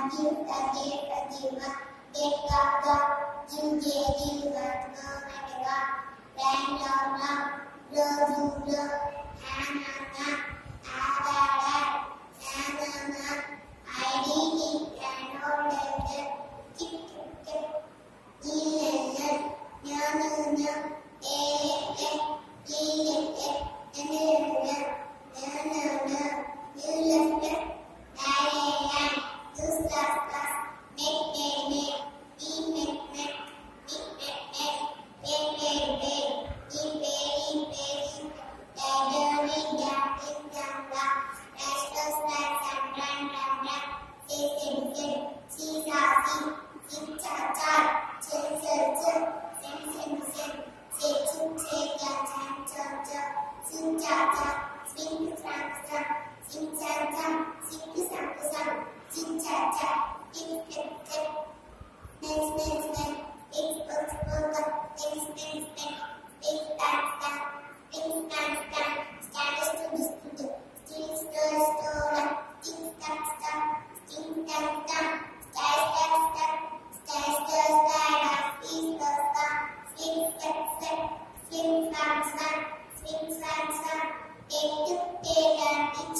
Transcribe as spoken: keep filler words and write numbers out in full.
give, forget, forgive, get, got, got, give, gave, give, got, go, and got, ran, down, down, blow, do, blow, hang, hang, hang, add, add, add, hang, hang, hang, I did it, and all that, tick, tick, tick, deal, and no, no, no, eh, eh, deal, eh, and no, no, no, no, no, you left it, lie, lie, lie, do stuff, stuff, make, make, make, eat, make, make, eat, make, make, pay, pay, pay, eat, pay, eat, pay, eat, die, do, read, down, think, down, down, dash, go, slash, and run, run, run, say, say, say, see, saw, see, see, cha, cha, chill, chill, chill, sing, sing, sing, say, choo, say, ya, chan, cha, cha, sing, cha, cha, swing, sang, sang, sing, chan, chan, sing, sang, sang, sing, cha, cha, sing, sing, sing, snake, snake, snake, snake, spoke, spoke up, snake, snake, snake, snake, stand, stand, snake, stand, stand, stand, stood, stood, still, stir, stir, sting, stand, stand, sting, stand, stand, style, style, style, style, stir, style, swing, stir, stir, swing, step, step, swing, slam, slam, swing, slam, slam, take, took, take, and